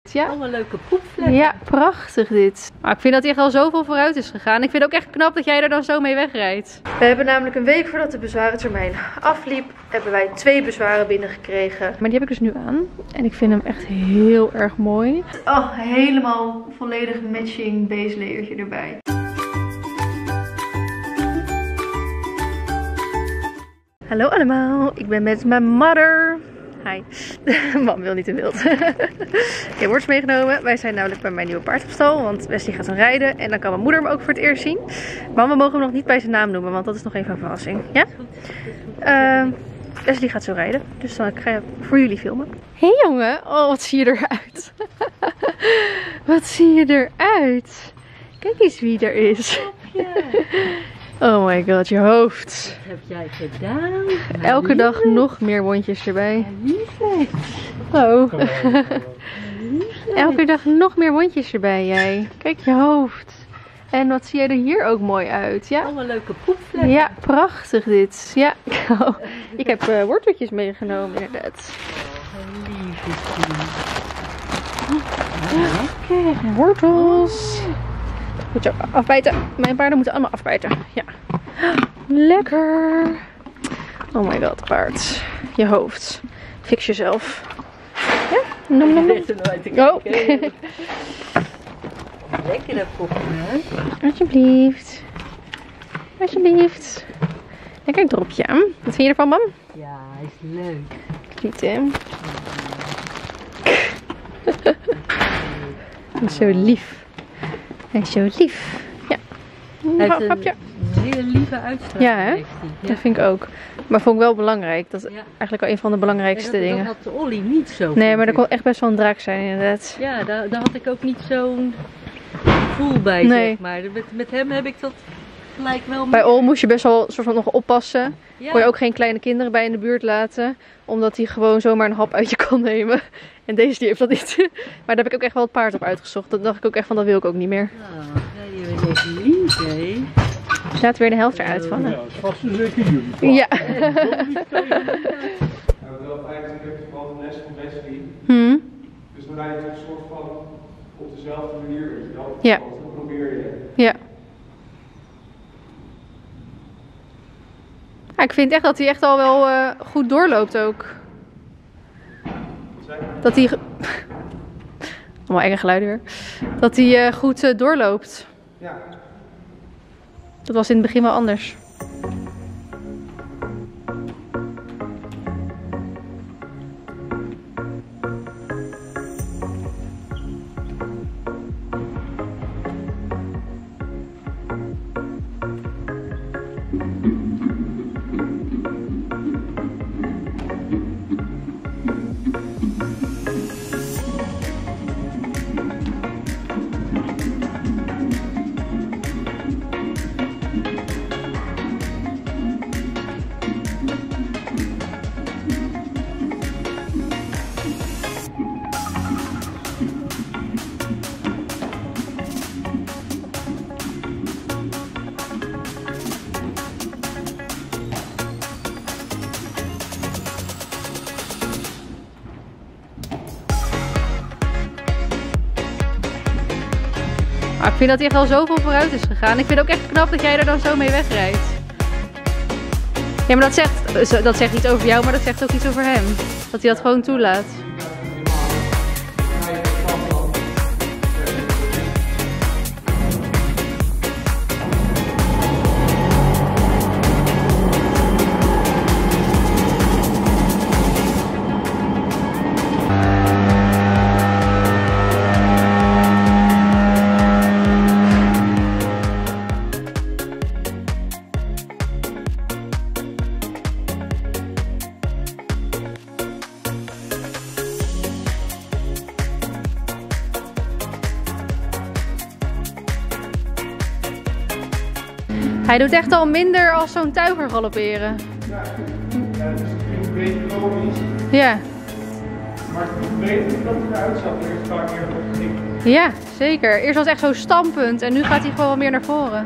Ja. Allemaal leuke poepvlekken. Ja, prachtig dit. Maar ik vind dat hij echt al zoveel vooruit is gegaan. Ik vind het ook echt knap dat jij er dan zo mee wegrijdt. We hebben namelijk een week voordat de bezwarentermijn afliep, hebben wij 2 bezwaren binnengekregen. Maar die heb ik dus nu aan. En ik vind hem echt heel erg mooi. Oh, helemaal volledig matching base layertje erbij. Hallo allemaal, ik ben met mijn mother. Hi. Mam wil niet te wild. Ik heb worst meegenomen. Wij zijn namelijk bij mijn nieuwe paard op stal. Want Wesley gaat dan rijden. En dan kan mijn moeder hem ook voor het eerst zien. Maar we mogen hem nog niet bij zijn naam noemen. Want dat is nog even een verrassing. Ja? Wesley gaat zo rijden. Dus dan ga ik voor jullie filmen. Hé hey jongen. Oh, wat zie je eruit. Wat zie je eruit. Kijk eens wie er is. Oh my god, je hoofd. Wat heb jij gedaan? Elke dag nog meer wondjes erbij. Oh. Elke dag nog meer wondjes erbij, jij. Kijk je hoofd. En wat zie jij er hier ook mooi uit. Ja? Allemaal leuke poepvlekken. Ja, prachtig dit. Ja. Oh, ik heb worteltjes meegenomen inderdaad. Lekker. Wortels. Moet je ook afbijten. Mijn paarden moeten allemaal afbijten. Ja. Lekker. Oh my god, paard. Je hoofd. Fix jezelf. Ja? Nom nom nom. Oh. Lekker poppen, hè? Alsjeblieft. Alsjeblieft. Lekker dropje. Wat vind je ervan, mam? Ja, hij is leuk. Niet, hè? Hij is zo lief. Hij is zo lief. Ja. Hij heeft een hele lieve uitstraling. Ja, hè? Ja. Dat vind ik ook. Maar vond ik wel belangrijk. Dat is eigenlijk wel een van de belangrijkste dingen. Dat had Ollie niet zo. Nee, maar dat kon echt best wel een draak zijn, inderdaad. Ja, daar had ik ook niet zo'n gevoel bij, zeg maar. Met hem heb ik dat gelijk wel. Bij Ol moest je best wel soort van nog oppassen. Ja. Kon je ook geen kleine kinderen bij in de buurt laten. Omdat hij gewoon zomaar een hap uit je kan nemen. En deze die heeft dat niet. Maar daar heb ik ook echt wel het paard op uitgezocht. Dat dacht ik ook echt van, dat wil ik ook niet meer. Nou, je bent echt lief, hè? Laat weer de helft eruit vallen. Ja, dat is vast een leuke jullie. Ja. We hebben wel 25 van de les van Wesley. Dus dan rijdt het een soort van op dezelfde manier, weet je wel. Ja. Dat probeer je. Ja. Ja, ik vind echt dat hij echt al wel goed doorloopt ook. Dat hij... Allemaal enge geluiden weer. Dat hij goed doorloopt. Ja. Dat was in het begin wel anders. Maar ik vind dat hij echt al zoveel vooruit is gegaan. Ik vind het ook echt knap dat jij er dan zo mee wegrijdt. Ja, maar dat zegt iets over jou, maar dat zegt ook iets over hem. Dat hij dat gewoon toelaat. Hij doet echt al minder als zo'n tuiger galopperen. Ja, dat is een beetje logisch. Ja. Maar ik weet dat hij eruit zat. Er is vaak meer op gezien. Ja, zeker. Eerst was het echt zo stampend en nu gaat hij gewoon wat meer naar voren.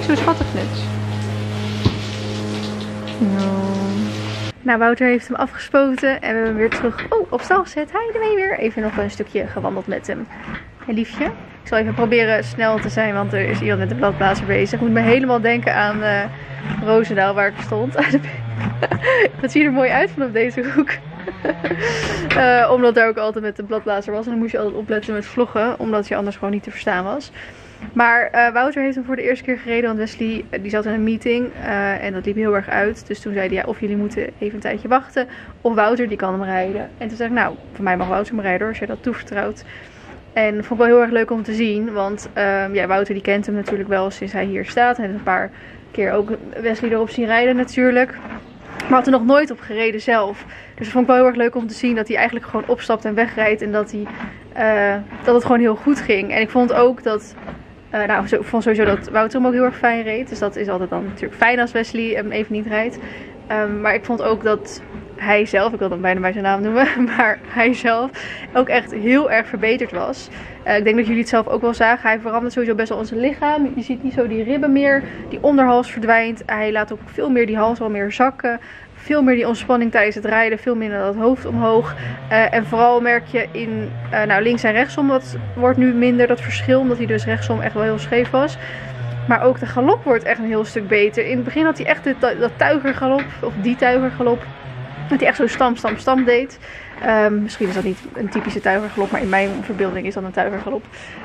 zo schattig net. Nou, Wouter heeft hem afgespoten en we hebben hem weer terug op stal gezet. Hij ermee weer. Even nog een stukje gewandeld met hem. Hey, liefje. Ik zal even proberen snel te zijn, want er is iemand met de bladblazer bezig. Ik moet me helemaal denken aan Roosendaal waar ik stond. Dat ziet er mooi uit vanaf deze hoek. Omdat daar ook altijd met de bladblazer was. En dan moest je altijd opletten met vloggen, omdat je anders gewoon niet te verstaan was. Maar Wouter heeft hem voor de eerste keer gereden, want Wesley die zat in een meeting en dat liep heel erg uit. Dus toen zei hij, ja, of jullie moeten even een tijdje wachten, of Wouter die kan hem rijden. En toen zei ik, nou, voor mij mag Wouter hem rijden hoor, als jij dat toevertrouwt. En dat vond ik wel heel erg leuk om te zien, want ja, Wouter die kent hem natuurlijk wel sinds hij hier staat. Hij heeft een paar keer ook Wesley erop zien rijden natuurlijk. Maar had er nog nooit op gereden zelf. Dus dat vond ik wel heel erg leuk om te zien dat hij eigenlijk gewoon opstapt en wegrijdt. En dat het gewoon heel goed ging. En ik vond ook dat... ik vond sowieso dat Wouter hem ook heel erg fijn reed. Dus dat is altijd dan natuurlijk fijn als Wesley hem even niet rijdt. Maar ik vond ook dat hij zelf, ik wil hem bijna bij zijn naam noemen, maar hij zelf ook echt heel erg verbeterd was. Ik denk dat jullie het zelf ook wel zagen. Hij verandert sowieso best wel zijn lichaam. Je ziet niet zo die ribben meer. Die onderhals verdwijnt. Hij laat ook veel meer die hals wel meer zakken. Veel meer die ontspanning tijdens het rijden. Veel minder dat hoofd omhoog. En vooral merk je in links en rechtsom. Dat wordt nu minder dat verschil. Omdat hij dus rechtsom echt wel heel scheef was. Maar ook de galop wordt echt een heel stuk beter. In het begin had hij echt dat tuigergalop. Of die tuigergalop. Dat hij echt zo stamp deed. Misschien is dat niet een typische tuigergalop, maar in mijn verbeelding is dat een tuigergalop.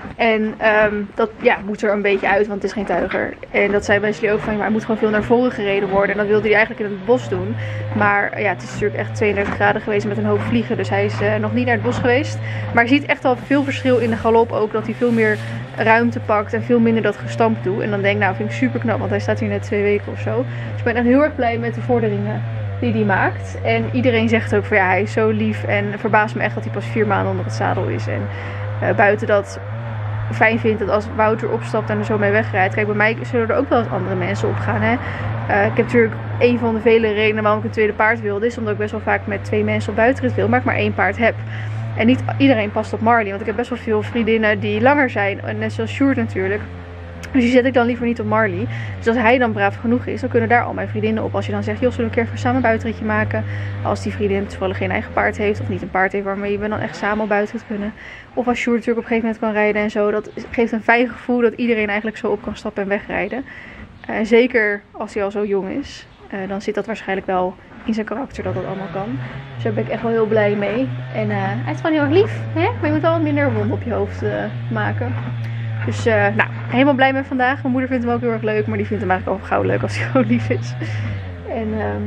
En dat moet er een beetje uit, want het is geen tuiger. En dat zei Wesley ook van, maar hij moet gewoon veel naar voren gereden worden. En dat wilde hij eigenlijk in het bos doen. Maar ja, het is natuurlijk echt 32 graden geweest met een hoop vliegen. Dus hij is nog niet naar het bos geweest. Maar je ziet echt al veel verschil in de galop ook. Dat hij veel meer ruimte pakt en veel minder dat gestampt doet. En dan denk ik, nou vind ik super knap, want hij staat hier net 2 weken of zo. Dus ik ben echt heel erg blij met de vorderingen die hij maakt. En iedereen zegt ook van ja, hij is zo lief. En verbaast me echt dat hij pas 4 maanden onder het zadel is. En buiten dat fijn vindt dat als Wouter opstapt en er zo mee wegrijdt. Kijk, bij mij zullen er ook wel eens andere mensen op gaan. Hè? Ik heb natuurlijk een van de vele redenen waarom ik een tweede paard wilde. Is omdat ik best wel vaak met 2 mensen op buitenrit wil. Maar ik maar 1 paard heb. En niet iedereen past op Marley. Want ik heb best wel veel vriendinnen die langer zijn. Net zoals Sjoerd natuurlijk. Dus die zet ik dan liever niet op Marley. Dus als hij dan braaf genoeg is, dan kunnen daar al mijn vriendinnen op. Als je dan zegt, joh, zullen we een keer samen een buitenritje maken? Als die vriendin toevallig geen eigen paard heeft. Of niet een paard heeft waarmee we dan echt samen op buitenrit kunnen. Of als Sjoerd natuurlijk op een gegeven moment kan rijden en zo. Dat geeft een fijn gevoel dat iedereen eigenlijk zo op kan stappen en wegrijden. En zeker als hij al zo jong is. Dan zit dat waarschijnlijk wel in zijn karakter dat dat allemaal kan. Dus daar ben ik echt wel heel blij mee. En hij is gewoon heel erg lief. Hè? Maar je moet wel wat minder wond op je hoofd maken. Dus helemaal blij met vandaag. Mijn moeder vindt hem ook heel erg leuk. Maar die vindt hem eigenlijk ook gauw leuk als hij gewoon lief is. En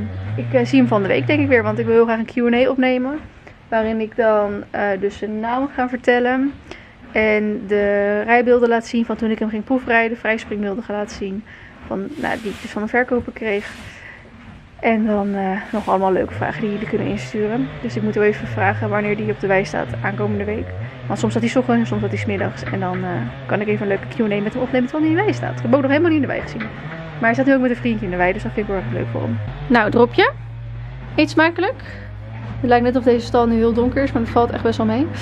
ik zie hem van de week denk ik weer. Want ik wil heel graag een Q&A opnemen. Waarin ik dan dus zijn naam ga vertellen. En de rijbeelden laat zien van toen ik hem ging proefrijden. Vrijspringbeelden ga laten zien. Die ik dus van een verkoper kreeg. En dan nog allemaal leuke vragen die jullie kunnen insturen. Dus ik moet wel even vragen wanneer die op de wei staat aankomende week. Want soms staat hij 's ochtends en soms staat hij 's middags. En dan kan ik even een leuke Q&A met hem opnemen terwijl hij in de wei staat. Ik heb hem ook nog helemaal niet in de wei gezien. Maar hij staat nu ook met een vriendje in de wei. Dus dat vind ik wel erg leuk voor hem. Nou, dropje. Eet smakelijk. Het lijkt net of deze stal nu heel donker is. Maar het valt echt best wel mee.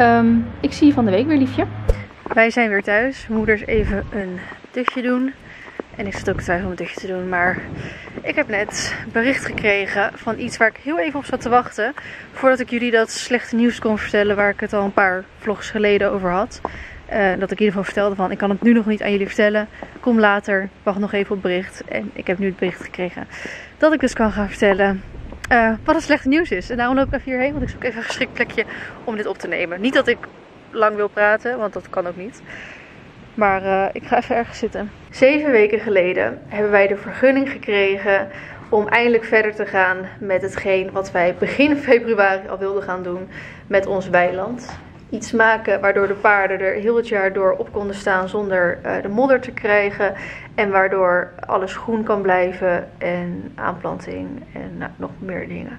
Ik zie je van de week weer, liefje. Wij zijn weer thuis. Moeder is even een dutje doen. En ik zit ook twijfel om een dutje te doen. Maar ik heb net bericht gekregen van iets waar ik heel even op zat te wachten. Voordat ik jullie dat slechte nieuws kon vertellen. Waar ik het al een paar vlogs geleden over had. Dat ik in ieder geval vertelde van ik kan het nu nog niet aan jullie vertellen. Kom later. Wacht nog even op bericht. En ik heb nu het bericht gekregen dat ik dus kan gaan vertellen wat het slechte nieuws is. En daarom loop ik even hierheen. Want ik zoek even een geschikt plekje om dit op te nemen. Niet dat ik lang wil praten. Want dat kan ook niet. Maar ik ga even ergens zitten. 7 weken geleden hebben wij de vergunning gekregen om eindelijk verder te gaan met hetgeen wat wij begin februari al wilden gaan doen met ons weiland. Iets maken waardoor de paarden er heel het jaar door op konden staan zonder de modder te krijgen. En waardoor alles groen kan blijven en aanplanting en nog meer dingen.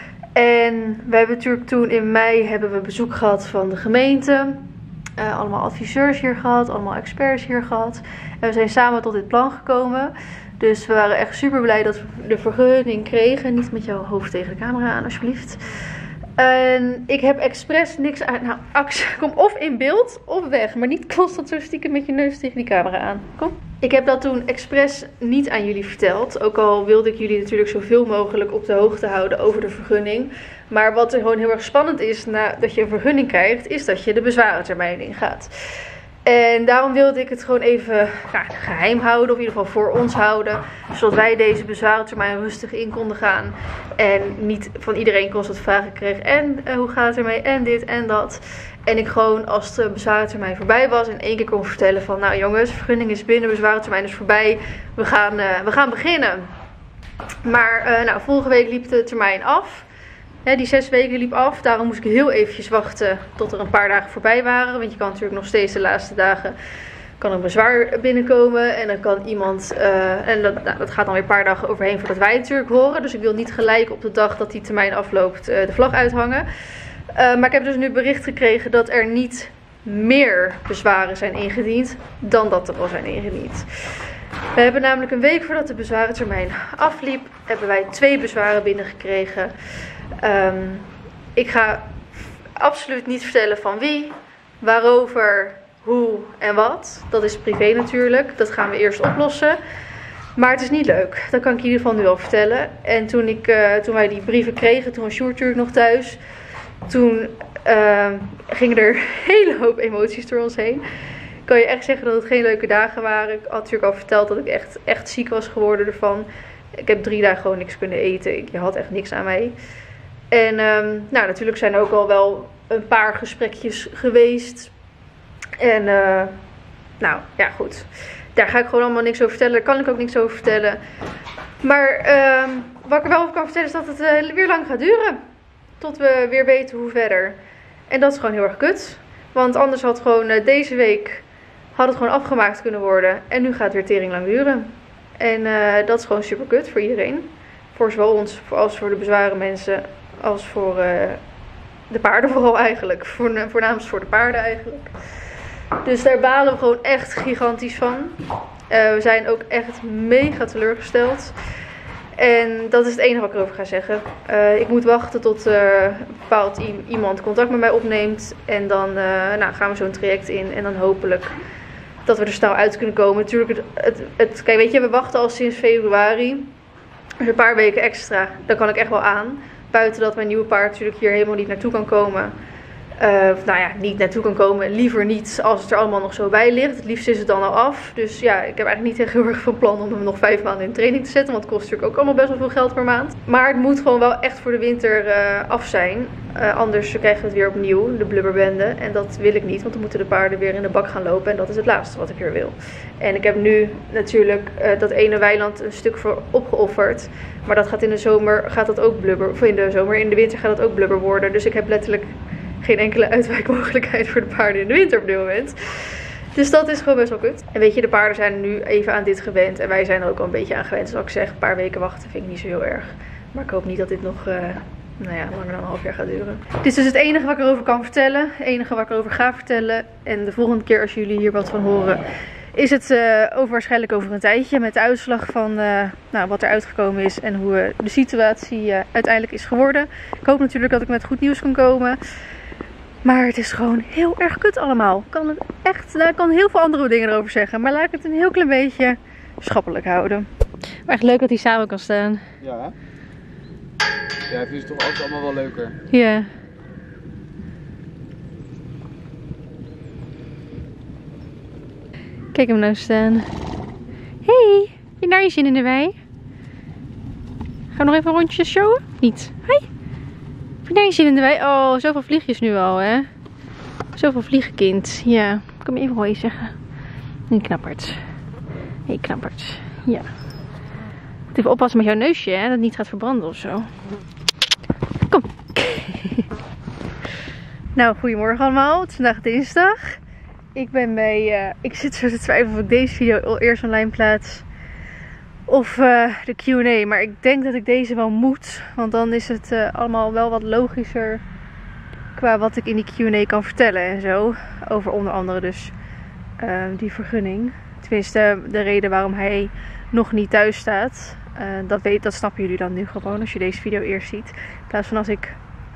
En we hebben natuurlijk toen in mei hebben we bezoek gehad van de gemeente. Allemaal adviseurs hier gehad, allemaal experts hier gehad. En we zijn samen tot dit plan gekomen. Dus we waren echt super blij dat we de vergunning kregen. Niet met jouw hoofd tegen de camera aan, alsjeblieft. En ik heb expres niks uit. Nou, Ax, kom of in beeld of weg. Maar niet constant zo stiekem met je neus tegen die camera aan. Kom. Ik heb dat toen expres niet aan jullie verteld. Ook al wilde ik jullie natuurlijk zoveel mogelijk op de hoogte houden over de vergunning. Maar wat er gewoon heel erg spannend is nadat je een vergunning krijgt, is dat je de bezwarentermijn ingaat. En daarom wilde ik het gewoon even geheim houden, of in ieder geval voor ons houden. Zodat wij deze bezwarentermijn rustig in konden gaan. En niet van iedereen constant vragen kreeg. En hoe gaat het ermee? En dit en dat. En ik gewoon, als de bezwarentermijn voorbij was, in één keer kon vertellen van, nou jongens, vergunning is binnen, bezwarentermijn is voorbij. We gaan beginnen. Maar vorige week liep de termijn af. Die 6 weken liep af. Daarom moest ik heel eventjes wachten tot er een paar dagen voorbij waren. Want je kan natuurlijk nog steeds de laatste dagen kan een bezwaar binnenkomen. En dan kan iemand, dat gaat dan weer een paar dagen overheen voordat wij het natuurlijk horen. Dus ik wil niet gelijk op de dag dat die termijn afloopt de vlag uithangen. Maar ik heb dus nu bericht gekregen dat er niet meer bezwaren zijn ingediend dan dat er al zijn ingediend. We hebben namelijk een week voordat de bezwarentermijn afliep, hebben wij 2 bezwaren binnengekregen. Ik ga absoluut niet vertellen van wie, waarover, hoe en wat. Dat is privé natuurlijk. Dat gaan we eerst oplossen. Maar het is niet leuk. Dat kan ik in ieder geval nu al vertellen. En toen wij die brieven kregen, toen was Sjoerd natuurlijk nog thuis. Toen gingen er een hele hoop emoties door ons heen. Ik kan je echt zeggen dat het geen leuke dagen waren. Ik had natuurlijk al verteld dat ik echt ziek was geworden ervan. Ik heb 3 dagen gewoon niks kunnen eten. Je had echt niks aan mij. En natuurlijk zijn er ook al wel een paar gesprekjes geweest. En goed. Daar ga ik gewoon allemaal niks over vertellen. Daar kan ik ook niks over vertellen. Maar wat ik er wel over kan vertellen is dat het weer lang gaat duren. Tot we weer weten hoe verder. En dat is gewoon heel erg kut. Want anders had gewoon deze week het gewoon afgemaakt kunnen worden. En nu gaat het weer tering lang duren. En dat is gewoon super kut voor iedereen. Voor zowel ons als voor de bezwaren mensen. Als voor de paarden vooral eigenlijk. Voornamelijk voor de paarden eigenlijk. Dus daar balen we gewoon echt gigantisch van. We zijn ook echt mega teleurgesteld. En dat is het enige wat ik erover ga zeggen. Ik moet wachten tot bepaald iemand contact met mij opneemt. En dan gaan we zo'n traject in. En dan hopelijk dat we er snel uit kunnen komen. Natuurlijk, kijk, weet je, we wachten al sinds februari. Dus een paar weken extra. Daar kan ik echt wel aan. Buiten dat mijn nieuwe paard natuurlijk hier helemaal niet naartoe kan komen. Niet naartoe kan komen. Liever niet als het er allemaal nog zo bij ligt. Het liefst is het dan al af. Dus ja, ik heb eigenlijk niet echt heel erg van plan om hem nog 5 maanden in training te zetten. Want het kost natuurlijk ook allemaal best wel veel geld per maand. Maar het moet gewoon wel echt voor de winter af zijn. Anders krijgen we het weer opnieuw, de blubberbende. En dat wil ik niet, want dan moeten de paarden weer in de bak gaan lopen. En dat is het laatste wat ik weer wil. En ik heb nu natuurlijk dat ene weiland een stuk voor opgeofferd. Maar dat gaat in de zomer ook blubber. Of in de winter gaat dat ook blubber worden. Dus ik heb letterlijk geen enkele uitwijkmogelijkheid voor de paarden in de winter op dit moment. Dus dat is gewoon best wel kut. En weet je, de paarden zijn nu even aan dit gewend. En wij zijn er ook al een beetje aan gewend. Dus als ik zeg, een paar weken wachten vind ik niet zo heel erg. Maar ik hoop niet dat dit nog langer dan een half jaar gaat duren. Dit is dus het enige wat ik erover kan vertellen. Het enige wat ik erover ga vertellen. En de volgende keer als jullie hier wat van horen, is het waarschijnlijk over een tijdje. Met de uitslag van wat er uitgekomen is. En hoe de situatie uiteindelijk is geworden. Ik hoop natuurlijk dat ik met goed nieuws kan komen. Maar het is gewoon heel erg kut allemaal. Ik kan heel veel andere dingen erover zeggen. Maar laat ik het een heel klein beetje schappelijk houden. Maar echt leuk dat hij samen kan staan. Ja, hè? Ja, ik vind het toch altijd allemaal wel leuker. Ja. Kijk hem nou staan. Hey, heb je naar je zin in de wei? Gaan we nog even een rondje showen? Niet. Hoi. Heb je naar je zin in de wei? Oh, zoveel vliegjes nu al, hè? Zoveel vliegenkind. Ja, ik kan me even hoi zeggen. Een knappert. Hey, knappert. Ja. Moet even oppassen met jouw neusje, hè? Dat het niet gaat verbranden of zo. Kom. Nou, goedemorgen allemaal. Het is vandaag dinsdag. Ik zit zo te twijfelen of ik deze video al eerst online plaats. Of de Q&A. Maar ik denk dat ik deze wel moet. Want dan is het allemaal wel wat logischer. Qua wat ik in die Q&A kan vertellen en zo. Over onder andere dus die vergunning. Tenminste, de reden waarom hij nog niet thuis staat. Dat snappen jullie dan nu gewoon als je deze video eerst ziet. In plaats van als ik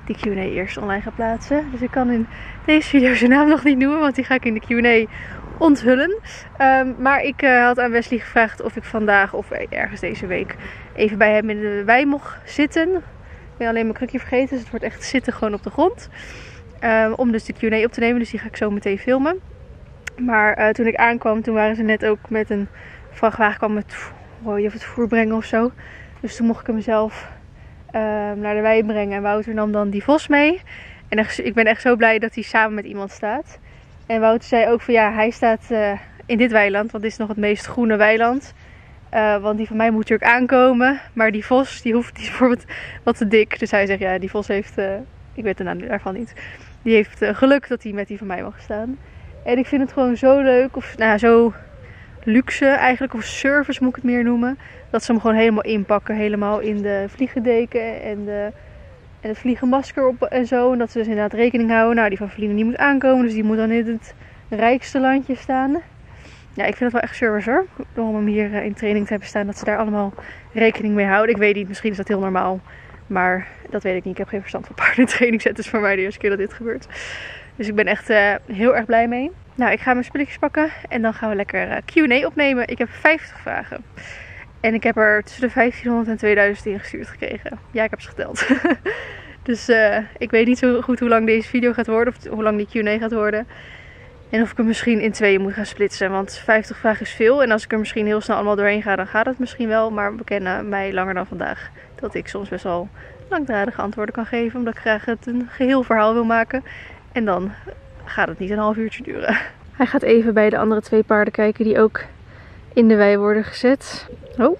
die Q&A eerst online ga plaatsen. Dus ik kan in deze video zijn naam nog niet noemen, want die ga ik in de Q&A onthullen. Maar ik had aan Wesley gevraagd of ik vandaag of ergens deze week even bij hem in de wei mocht zitten. Ik ben alleen mijn krukje vergeten, dus het wordt echt zitten gewoon op de grond. Om dus de Q&A op te nemen, dus die ga ik zo meteen filmen. Maar toen ik aankwam, toen waren ze net ook met een vrachtwagen kwam het voer brengen of zo. Dus toen mocht ik hem zelf naar de wei brengen. En Wouter nam dan die vos mee. En ik ben echt zo blij dat hij samen met iemand staat. En Wouter zei ook van ja, hij staat in dit weiland, want dit is nog het meest groene weiland. Want die van mij moet natuurlijk aankomen. Maar die vos, die is bijvoorbeeld wat te dik. Dus hij zegt ja, die vos heeft, ik weet de naam daarvan niet. Die heeft geluk dat hij met die van mij mag staan. En ik vind het gewoon zo leuk, of nou zo luxe eigenlijk, of service moet ik het meer noemen. Dat ze hem gewoon helemaal inpakken, helemaal in de vliegendeken en het vliegenmasker op en zo. En dat ze dus inderdaad rekening houden. Nou, die van Feline die moet aankomen, dus die moet dan in het rijkste landje staan. Ja, ik vind het wel echt service hoor. Om hem hier in training te hebben staan, dat ze daar allemaal rekening mee houden. Ik weet niet, misschien is dat heel normaal. Maar dat weet ik niet. Ik heb geen verstand van paardentraining. Het is voor mij de eerste keer dat dit gebeurt. Dus ik ben echt heel erg blij mee. Nou, ik ga mijn spulletjes pakken en dan gaan we lekker Q&A opnemen. Ik heb 50 vragen. En ik heb er tussen de 1500 en 2000 ingestuurd gekregen. Ja, ik heb ze geteld. Dus ik weet niet zo goed hoe lang deze video gaat worden. Of hoe lang die Q&A gaat worden. En of ik hem misschien in tweeën moet gaan splitsen. Want 50 vragen is veel. En als ik er misschien heel snel allemaal doorheen ga, dan gaat het misschien wel. Maar we kennen mij langer dan vandaag. Dat ik soms best wel langdradige antwoorden kan geven. Omdat ik graag het een geheel verhaal wil maken. En dan gaat het niet een half uurtje duren. Hij gaat even bij de andere 2 paarden kijken die ook in de wei worden gezet. Oh.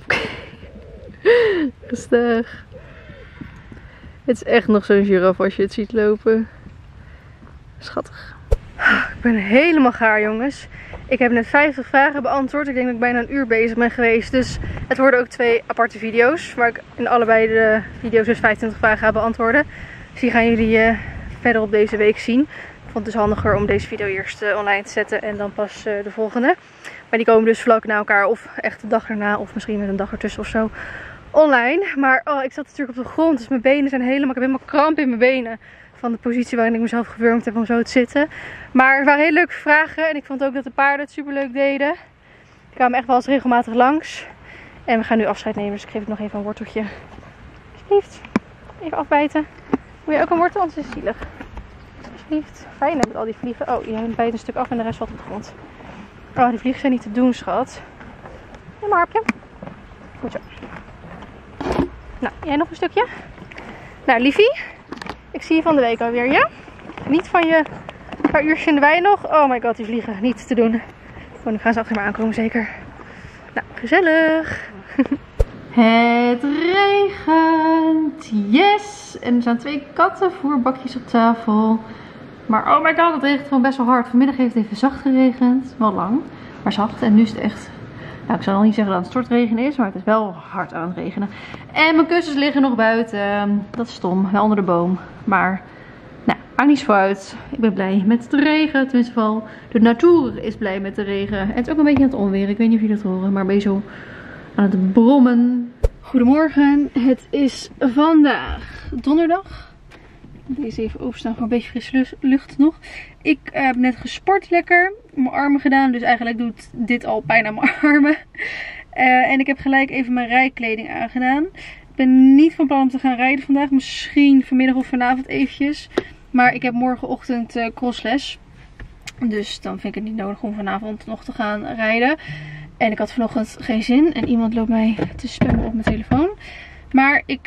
Rustig. Het is echt nog zo'n giraf als je het ziet lopen. Schattig. Ik ben helemaal gaar, jongens. Ik heb net 50 vragen beantwoord. Ik denk dat ik bijna een uur bezig ben geweest. Dus het worden ook 2 aparte video's. Waar ik in allebei de video's dus 25 vragen ga beantwoorden. Dus die gaan jullie verder op deze week zien. Ik vond het dus handiger om deze video eerst online te zetten en dan pas de volgende. Maar die komen dus vlak na elkaar of echt de dag erna of misschien met een dag ertussen of zo online. Maar oh, ik zat natuurlijk op de grond, dus mijn benen zijn helemaal, ik heb helemaal kramp in mijn benen. Van de positie waarin ik mezelf gewurmd heb om zo te zitten. Maar het waren hele leuke vragen en ik vond ook dat de paarden het super leuk deden. Die kwamen echt wel eens regelmatig langs. En we gaan nu afscheid nemen, dus ik geef het nog even een worteltje. Alsjeblieft, even afbijten. Wil je ook een wortel, anders is het zielig. Alsjeblieft. Fijn met al die vliegen. Oh, je bijt een stuk af en de rest valt op de grond. Oh, die vliegen zijn niet te doen, schat. Een harpje. Goed zo. Nou, jij nog een stukje? Nou, liefie. Ik zie je van de week alweer, ja? Niet van je paar uurtjes in de wei nog. Oh my god, die vliegen. Niet te doen. Oh, nu gaan ze achter me aankomen, zeker. Nou, gezellig. Het regent. Yes. En er staan 2 kattenvoerbakjes op tafel. Maar oh my god, het regent gewoon best wel hard. Vanmiddag heeft het even zacht geregend. Wel lang, maar zacht. En nu is het echt... Nou, ik zal nog niet zeggen dat het stortregen is, maar het is wel hard aan het regenen. En mijn kussens liggen nog buiten. Dat is stom, wel onder de boom. Maar, nou, maakt niet zo uit. Ik ben blij met de regen. Tenminste, vooral de natuur is blij met de regen. En het is ook een beetje aan het onweer. Ik weet niet of jullie dat horen, maar ben je zo aan het brommen. Goedemorgen, het is vandaag donderdag. Deze even openstaan voor een beetje frisse lucht nog. Ik heb net gesport lekker. Mijn armen gedaan. Dus eigenlijk doet dit al bijna mijn armen. En ik heb gelijk even mijn rijkleding aangedaan. Ik ben niet van plan om te gaan rijden vandaag. Misschien vanmiddag of vanavond eventjes. Maar ik heb morgenochtend crossles. Dus dan vind ik het niet nodig om vanavond nog te gaan rijden. En ik had vanochtend geen zin. En iemand loopt mij te spammen op mijn telefoon. Maar ik...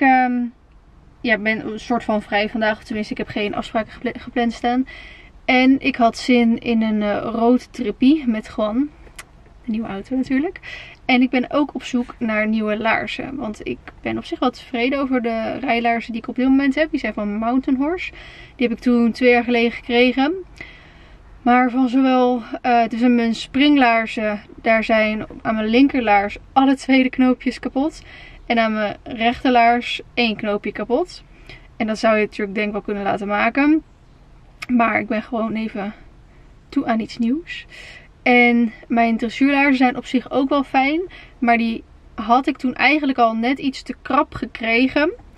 ben een soort van vrij vandaag. Of tenminste, ik heb geen afspraken gepland staan. En ik had zin in een roadtrippie met Juan. De nieuwe auto natuurlijk. En ik ben ook op zoek naar nieuwe laarzen. Want ik ben op zich wel tevreden over de rijlaarzen die ik op dit moment heb. Die zijn van Mountain Horse. Die heb ik toen 2 jaar geleden gekregen. Maar van zowel tussen mijn springlaarzen, daar zijn aan mijn linkerlaars alle 2 de knoopjes kapot. En aan mijn rechterlaars 1 knoopje kapot. En dat zou je natuurlijk denk ik wel kunnen laten maken. Maar ik ben gewoon even toe aan iets nieuws. En mijn dressuurlaarzen zijn op zich ook wel fijn. Maar die had ik toen eigenlijk al net iets te krap gekregen.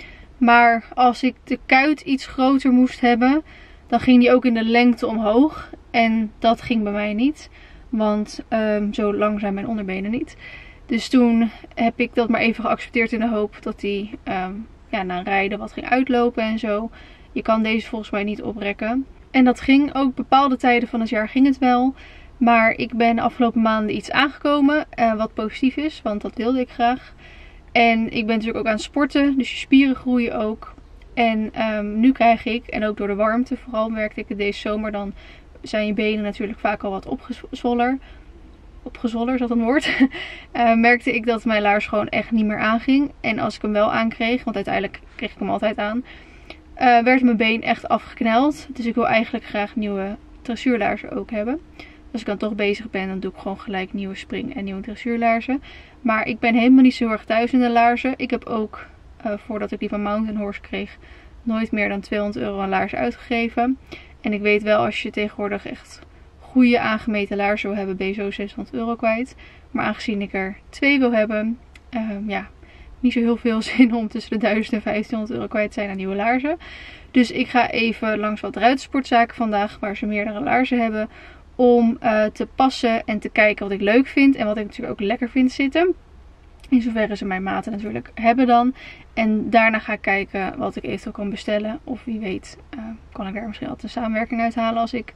Maar als ik de kuit iets groter moest hebben, dan ging die ook in de lengte omhoog. En dat ging bij mij niet. Want zo lang zijn mijn onderbenen niet. Dus toen heb ik dat maar even geaccepteerd in de hoop dat die na rijden wat ging uitlopen en zo. Je kan deze volgens mij niet oprekken. En dat ging ook bepaalde tijden van het jaar ging het wel. Maar ik ben de afgelopen maanden iets aangekomen wat positief is. Want dat wilde ik graag. En ik ben natuurlijk ook aan het sporten. Dus je spieren groeien ook. En nu krijg ik, en ook door de warmte vooral merkte ik het deze zomer. Dan zijn je benen natuurlijk vaak al wat opgezwollen. Opgezwollen, is dat een woord? Merkte ik dat mijn laars gewoon echt niet meer aanging. En als ik hem wel aankreeg, want uiteindelijk kreeg ik hem altijd aan, werd mijn been echt afgekneld. Dus ik wil eigenlijk graag nieuwe dressuurlaarzen ook hebben. Als ik dan toch bezig ben, dan doe ik gewoon gelijk nieuwe spring- en nieuwe dressuurlaarzen. Maar ik ben helemaal niet zo erg thuis in de laarzen. Ik heb ook, voordat ik die van Mountain Horse kreeg, nooit meer dan €200 aan laarzen uitgegeven. En ik weet wel, als je tegenwoordig echt goede aangemeten laarzen wil hebben, ben je zo €600 kwijt. Maar aangezien ik er 2 wil hebben, niet zo heel veel zin om tussen de €1000 en €1500 kwijt te zijn aan nieuwe laarzen. Dus ik ga even langs wat ruitersportzaken vandaag, waar ze meerdere laarzen hebben. Om te passen en te kijken wat ik leuk vind. En wat ik natuurlijk ook lekker vind zitten. In zoverre ze mijn maten natuurlijk hebben dan. En daarna ga ik kijken wat ik eventueel kan bestellen. Of wie weet kan ik daar misschien altijd een samenwerking uithalen als ik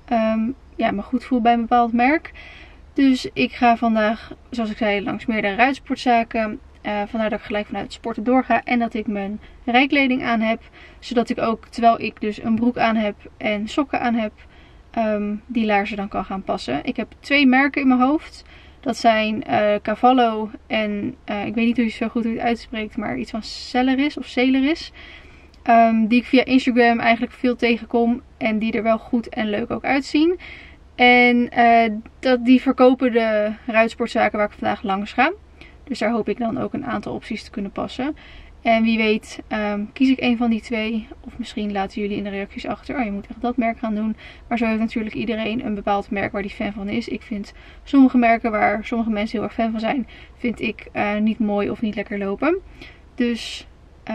me goed voel bij een bepaald merk. Dus ik ga vandaag, zoals ik zei, langs meerdere ruitersportzaken. Vandaar dat ik gelijk vanuit het sporten doorga. En dat ik mijn rijkleding aan heb. Zodat ik ook, terwijl ik dus een broek aan heb en sokken aan heb, die laarzen dan kan gaan passen. Ik heb 2 merken in mijn hoofd. Dat zijn Cavallo en ik weet niet hoe je zo goed uitspreekt, maar iets van Celeris of Celeris. Die ik via Instagram eigenlijk veel tegenkom en die er wel goed en leuk ook uitzien. En die verkopen de ruitsportzaken waar ik vandaag langs ga. Dus daar hoop ik dan ook een aantal opties te kunnen passen. En wie weet kies ik een van die 2. Of misschien laten jullie in de reacties achter. Oh, je moet echt dat merk gaan doen. Maar zo heeft natuurlijk iedereen een bepaald merk waar die fan van is. Ik vind sommige merken waar sommige mensen heel erg fan van zijn, vind ik niet mooi of niet lekker lopen. Dus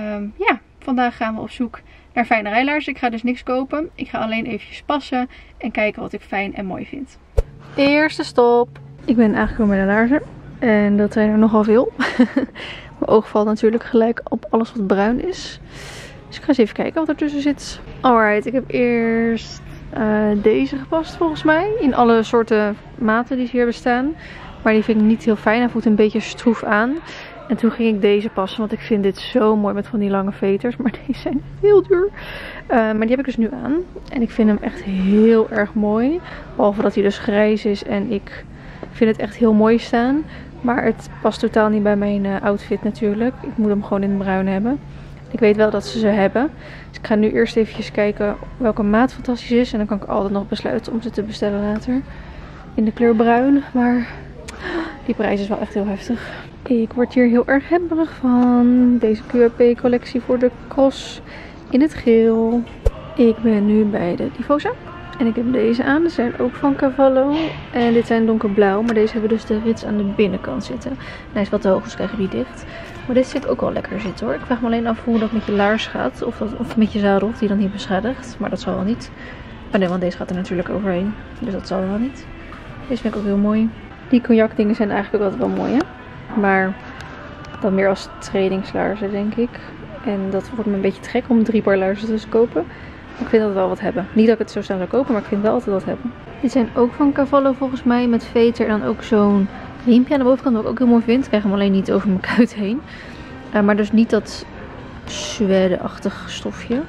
vandaag gaan we op zoek naar fijne rijlaarzen. Ik ga dus niks kopen. Ik ga alleen eventjes passen en kijken wat ik fijn en mooi vind. Eerste stop. Ik ben aangekomen bij de laarzen. En dat zijn er nogal veel. Mijn oog valt natuurlijk gelijk op alles wat bruin is. Dus ik ga eens even kijken wat ertussen zit. Alright, ik heb eerst deze gepast volgens mij. In alle soorten maten die ze hier hebben staan. Maar die vind ik niet heel fijn. Hij voelt een beetje stroef aan. En toen ging ik deze passen. Want ik vind dit zo mooi met van die lange veters. Maar deze zijn heel duur. Maar die heb ik dus nu aan. En ik vind hem echt heel erg mooi. Behalve dat hij dus grijs is. En ik vind het echt heel mooi staan. Maar het past totaal niet bij mijn outfit natuurlijk. Ik moet hem gewoon in het bruin hebben. Ik weet wel dat ze hebben. Dus ik ga nu eerst eventjes kijken welke maat fantastisch is. En dan kan ik altijd nog besluiten om ze te bestellen later. In de kleur bruin. Maar die prijs is wel echt heel heftig. Ik word hier heel erg hebberig van. Deze QRP collectie voor de cross in het geel. Ik ben nu bij de Divosa. En ik heb deze aan. Ze zijn ook van Cavallo. En dit zijn donkerblauw. Maar deze hebben dus de rits aan de binnenkant zitten. En hij is wat te hoog, dus krijg je die dicht. Maar dit zit ook wel lekker zitten hoor. Ik vraag me alleen af hoe dat met je laars gaat. Of met je zadel, of die dan niet beschadigt. Maar dat zal wel niet. Maar nee, want deze gaat er natuurlijk overheen. Dus dat zal wel niet. Deze vind ik ook heel mooi. Die cognac dingen zijn eigenlijk ook altijd wel mooi hè. Maar dan meer als trainingslaarzen denk ik. En dat wordt me een beetje te gek om 3 paar laarzen te kopen. Ik vind dat we wel wat hebben. Niet dat ik het zo snel zou kopen, maar ik vind wel altijd wat hebben. Dit zijn ook van Cavallo volgens mij. Met veter en dan ook zo'n riempje aan de bovenkant. Wat ik ook heel mooi vind. Ik krijg hem alleen niet over mijn kuit heen. Maar dus niet dat suède-achtig stofje.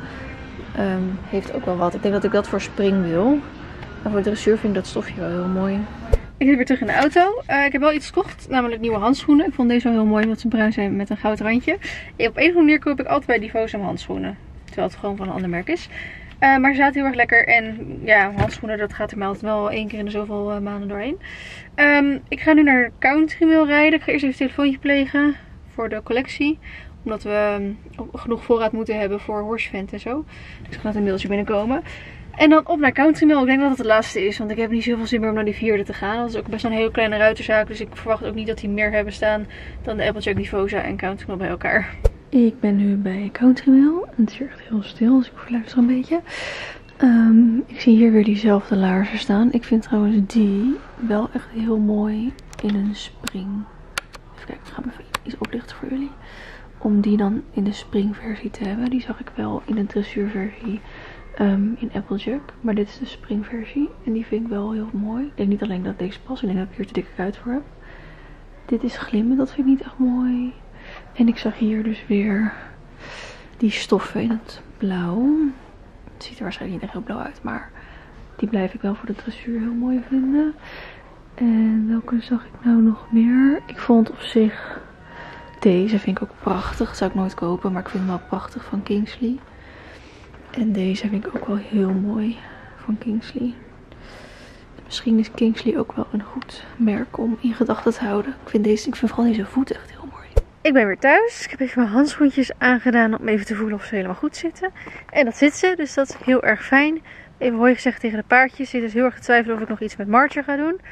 Heeft ook wel wat. Ik denk dat ik dat voor spring wil. En voor dressuur vind ik dat stofje wel heel mooi. Ik zit weer terug in de auto. Ik heb wel iets gekocht, namelijk nieuwe handschoenen. Ik vond deze wel heel mooi, omdat ze bruin zijn met een goud randje. En op een of andere manier koop ik altijd bij Divosa mijn handschoenen. Terwijl het gewoon van een ander merk is. Maar ze zaten heel erg lekker. En ja, handschoenen, dat gaat er mij altijd wel 1 keer in de zoveel maanden doorheen. Ik ga nu naar Countrymill rijden. Ik ga eerst even een telefoontje plegen voor de collectie. Omdat we genoeg voorraad moeten hebben voor Horsevent en zo. Dus ik laat een mailtje binnenkomen. En dan op naar Countrymill. Ik denk dat het de laatste is. Want ik heb niet zoveel zin meer om naar die 4e te gaan. Dat is ook best een hele kleine ruiterzaak. Dus ik verwacht ook niet dat die meer hebben staan dan de Applejack, Divosa en Countrymill bij elkaar. Ik ben nu bij Country Mill. Het is hier echt heel stil, dus ik verluister een beetje. Ik zie hier weer diezelfde laarzen staan. Ik vind trouwens die wel echt heel mooi in een spring. Even kijken, ik ga hem even iets oplichten voor jullie. Om die dan in de springversie te hebben. Die zag ik wel in de dressuurversie in Applejack. Maar dit is de springversie. En die vind ik wel heel mooi. Ik denk niet alleen dat deze past. Ik denk dat ik hier te dikke kuit voor heb. Dit is glimmen. Dat vind ik niet echt mooi. En ik zag hier dus weer die stoffen in het blauw. Het ziet er waarschijnlijk niet echt heel blauw uit. Maar die blijf ik wel voor de dressuur heel mooi vinden. En welke zag ik nou nog meer? Ik vond op zich deze vind ik ook prachtig. Dat zou ik nooit kopen. Maar ik vind hem wel prachtig van Kingsley. En deze vind ik ook wel heel mooi van Kingsley. Misschien is Kingsley ook wel een goed merk om in gedachten te houden. Ik vind vooral deze voet echt heel mooi. Ik ben weer thuis. Ik heb even mijn handschoentjes aangedaan om even te voelen of ze helemaal goed zitten. En dat zit ze, dus dat is heel erg fijn. Even hoi gezegd tegen de paardjes. Ik zit dus heel erg te twijfelen of ik nog iets met Marcher ga doen.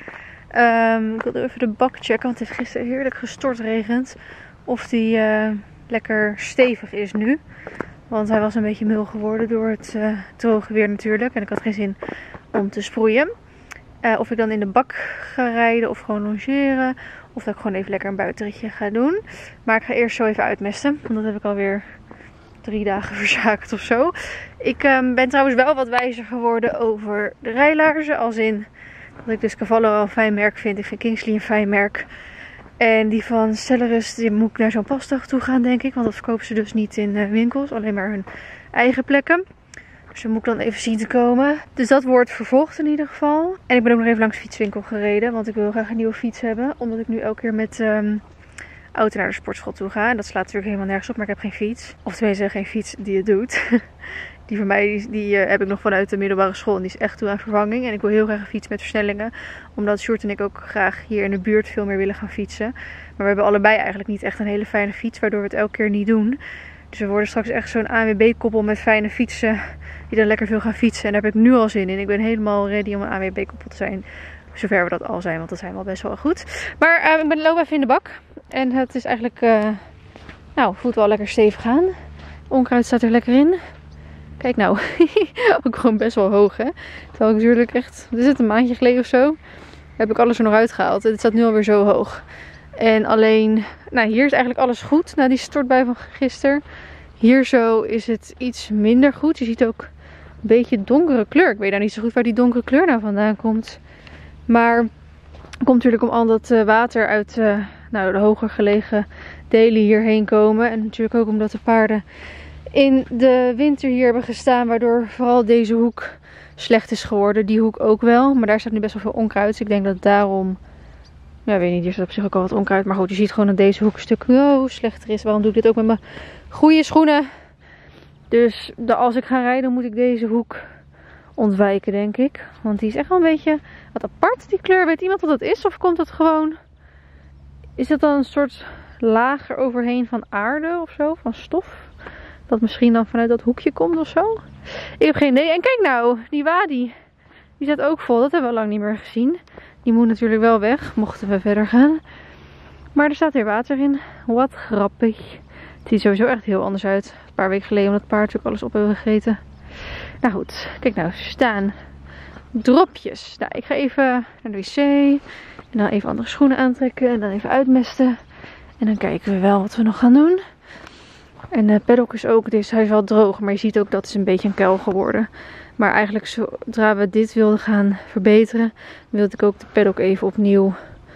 Ik wilde even de bak checken, want het heeft gisteren heerlijk gestortregend. Of die lekker stevig is nu. Want hij was een beetje mul geworden door het droge weer natuurlijk. En ik had geen zin om te sproeien. Of ik dan in de bak ga rijden of gewoon longeren. Of dat ik gewoon even lekker een buitenritje ga doen. Maar ik ga eerst zo even uitmesten. Want dat heb ik alweer 3 dagen verzaakt of zo. Ik ben trouwens wel wat wijzer geworden over de rijlaarzen. Als in dat ik dus Cavallo al een fijn merk vind. Ik vind Kingsley een fijn merk. En die van Celerus, die moet ik naar zo'n pasdag toe gaan denk ik. Want dat verkopen ze dus niet in winkels. Alleen maar hun eigen plekken. Dus daar moet ik dan even zien te komen. Dus dat wordt vervolgd in ieder geval. En ik ben ook nog even langs de fietswinkel gereden. Want ik wil graag een nieuwe fiets hebben. Omdat ik nu elke keer met auto naar de sportschool toe ga. En dat slaat natuurlijk helemaal nergens op. Maar ik heb geen fiets. Of tenminste geen fiets die het doet. Die van mij die heb ik nog vanuit de middelbare school. En die is echt toe aan vervanging. En ik wil heel graag een fiets met versnellingen. Omdat Sjoerd en ik ook graag hier in de buurt veel meer willen gaan fietsen. Maar we hebben allebei eigenlijk niet echt een hele fijne fiets. Waardoor we het elke keer niet doen. Dus we worden straks echt zo'n ANWB-koppel met fijne fietsen. Die dan lekker veel gaan fietsen. En daar heb ik nu al zin in. Ik ben helemaal ready om een ANWB-koppel te zijn. Zover we dat al zijn. Want dat zijn we al best wel goed. Maar ik ben loop even in de bak. En het is eigenlijk... voelt wel lekker stevig aan. Onkruid staat er lekker in. Kijk nou. Ook gewoon best wel hoog hè. Terwijl ik natuurlijk echt... Dit is het een maandje geleden of zo. Heb ik alles er nog uitgehaald. En het staat nu alweer zo hoog. En alleen... Nou hier is eigenlijk alles goed. Na die stortbui van gisteren. Hier zo is het iets minder goed. Je ziet ook een beetje donkere kleur. Ik weet nou niet zo goed waar die donkere kleur nou vandaan komt. Maar het komt natuurlijk om al dat water uit de hoger gelegen delen hierheen komen. En natuurlijk ook omdat de paarden in de winter hier hebben gestaan. Waardoor vooral deze hoek slecht is geworden. Die hoek ook wel. Maar daar staat nu best wel veel onkruid. Dus ik denk dat daarom... Ja, weet niet. Hier staat op zich ook al wat onkruid. Maar goed, je ziet gewoon dat deze hoek een stuk slechter is. Waarom doe ik dit ook met mijn goede schoenen? Dus als ik ga rijden moet ik deze hoek ontwijken, denk ik. Want die is echt wel een beetje wat apart, die kleur. Weet iemand wat dat is? Of komt het gewoon... Is dat dan een soort laag eroverheen van aarde of zo? Van stof? Dat misschien dan vanuit dat hoekje komt of zo? Ik heb geen idee. En kijk nou, die wadi. Die staat ook vol. Dat hebben we al lang niet meer gezien. Die moet natuurlijk wel weg, mochten we verder gaan. Maar er staat weer water in. Wat grappig. Het ziet sowieso echt heel anders uit. Een paar weken geleden, omdat het paard natuurlijk alles op hebben gegeten. Nou goed, kijk nou, staan dropjes. Nou, ik ga even naar de wc. En dan even andere schoenen aantrekken. En dan even uitmesten. En dan kijken we wel wat we nog gaan doen. En de paddock is ook, hij is wel droog. Maar je ziet ook dat het een beetje een kuil geworden. Maar eigenlijk zodra we dit wilden gaan verbeteren, wilde ik ook de paddock even opnieuw,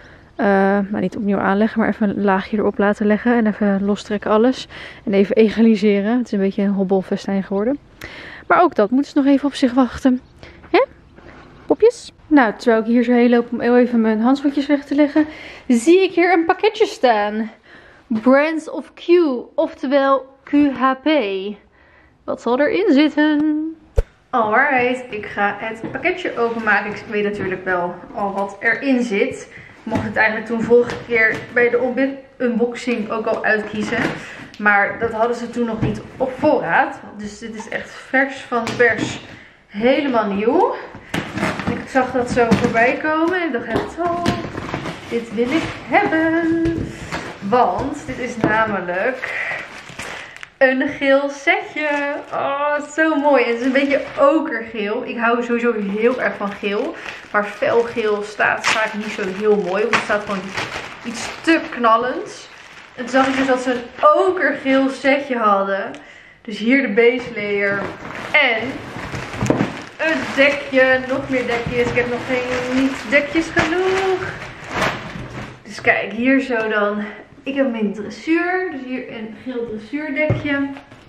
niet opnieuw aanleggen, maar even een laagje erop laten leggen. En even lostrekken alles. En even egaliseren. Het is een beetje een hobbelfestijn geworden. Maar ook dat moet dus nog even op zich wachten. Hè? Popjes? Nou, terwijl ik hier zo heen loop om even mijn handschoentjes weg te leggen, zie ik hier een pakketje staan. Brands of Q, oftewel QHP. Wat zal erin zitten? Alright, ik ga het pakketje openmaken. Ik weet natuurlijk wel al wat erin zit. Ik mocht het eigenlijk toen vorige keer bij de unboxing ook al uitkiezen. Maar dat hadden ze toen nog niet op voorraad. Dus dit is echt vers van pers. Helemaal nieuw. Ik zag dat zo voorbij komen en ik dacht, dit wil ik hebben. Want dit is namelijk een geel setje. Oh, zo mooi. En het is een beetje okergeel. Ik hou sowieso heel erg van geel. Maar felgeel staat vaak niet zo heel mooi. Want het staat gewoon iets te knallends. En toen zag ik dus dat ze een okergeel setje hadden. Dus hier de base layer. En een dekje. Nog meer dekjes. Ik heb nog niet dekjes genoeg. Dus kijk, hier zo dan. Ik heb mijn dressuur. Dus hier een geel dressuurdekje.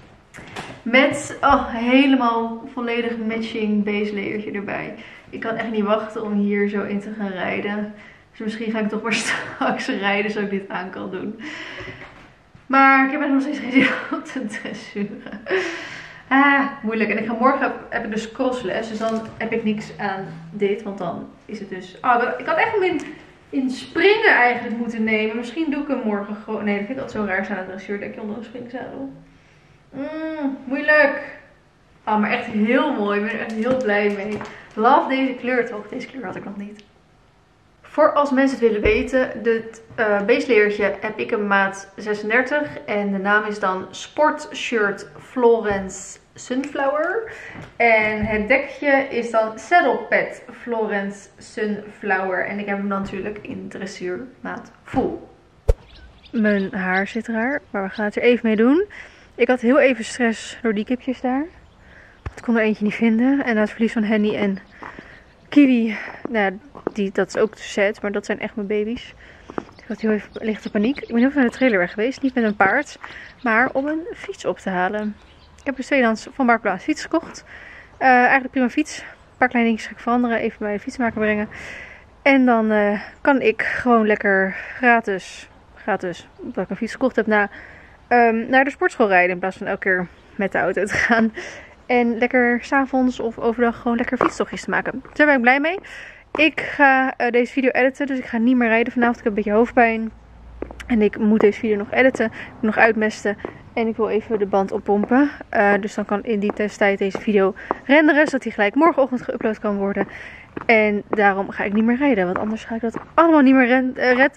Met helemaal volledig matching base layertje erbij. Ik kan echt niet wachten om hier zo in te gaan rijden. Dus misschien ga ik toch maar straks rijden zodat ik dit aan kan doen. Maar ik heb nog steeds geen zin op de dressuur. Moeilijk. En morgen heb ik dus crossles. Dus dan heb ik niks aan dit. Want dan is het dus... ik had echt hem in springen eigenlijk moeten nemen. Misschien doe ik hem morgen gewoon... Nee, dat vind ik altijd zo raar staan. Een dressuurdekje onder een springzadel. Moeilijk. Maar echt heel mooi. Ik ben er echt heel blij mee. Love deze kleur toch. Deze kleur had ik nog niet. Voor als mensen het willen weten, dit base layertje heb ik een maat 36 en de naam is dan Sport Shirt Florence Sunflower. En het dekje is dan Saddle Pad Florence Sunflower en ik heb hem dan natuurlijk in dressuur maat full. Mijn haar zit raar, maar we gaan het er even mee doen. Ik had heel even stress door die kipjes daar. Ik kon er eentje niet vinden en na het verlies van Henny en Kiwi, nou, dat is ook sad, maar dat zijn echt mijn baby's. Ik had heel even lichte paniek. Ik ben heel veel naar de trailer weg geweest. Niet met een paard, maar om een fiets op te halen. Ik heb dus tweedehands van Marktplaats fiets gekocht. Eigenlijk prima fiets. Een paar kleine dingetjes ga ik veranderen. Even bij de fietsmaker brengen. En dan kan ik gewoon lekker gratis, omdat ik een fiets gekocht heb, naar de sportschool rijden. In plaats van elke keer met de auto te gaan. En lekker 's avonds of overdag gewoon lekker fietstochtjes te maken. Dus daar ben ik blij mee. Ik ga deze video editen, dus ik ga niet meer rijden vanavond. Ik heb een beetje hoofdpijn. En ik moet deze video nog editen. Ik moet nog uitmesten. En ik wil even de band oppompen. Dus dan kan in die tijd deze video renderen. Zodat die gelijk morgenochtend geüpload kan worden. En daarom ga ik niet meer rijden. Want anders ga ik dat allemaal niet meer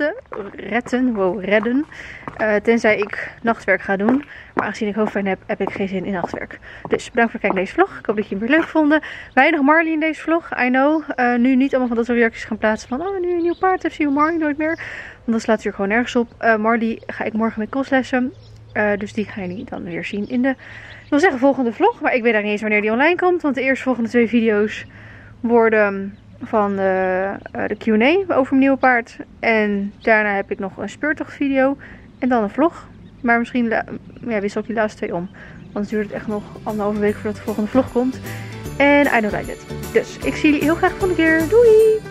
redden. Tenzij ik nachtwerk ga doen. Maar aangezien ik hoofdpijn heb, heb ik geen zin in nachtwerk. Dus bedankt voor het kijken naar deze vlog. Ik hoop dat jullie hem weer leuk vonden. Weinig Marley in deze vlog. I know. Nu niet allemaal van dat soort reacties gaan plaatsen. Van nu een nieuw paard. Zie je Marley nooit meer. Want dat slaat hier gewoon nergens op. Marley ga ik morgen met crosslessen. Dus die ga je dan weer zien in de, ik wil zeggen, volgende vlog. Maar ik weet daar niet eens wanneer die online komt. Want de eerstvolgende 2 video's worden van de Q&A over mijn nieuwe paard. En daarna heb ik nog een speurtochtvideo. En dan een vlog. Maar misschien wissel ik die laatste 2 om. Want het duurt echt nog 1,5 week voordat de volgende vlog komt. En I don't like it. Dus ik zie jullie heel graag de volgende keer. Doei!